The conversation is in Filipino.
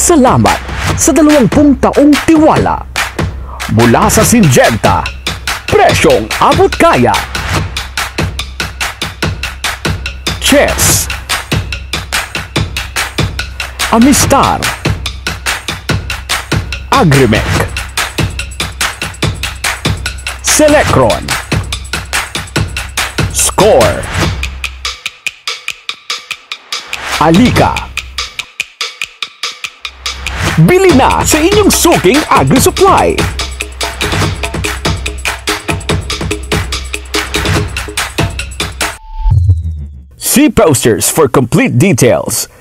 Salamat sa 20 taong tiwala. Mula sa Syngenta, presyong abot kaya. Chess, Amistar, Agrimec, Selectron, Score, Alika. Bili na sa inyong suking agri-supply. See posters for complete details.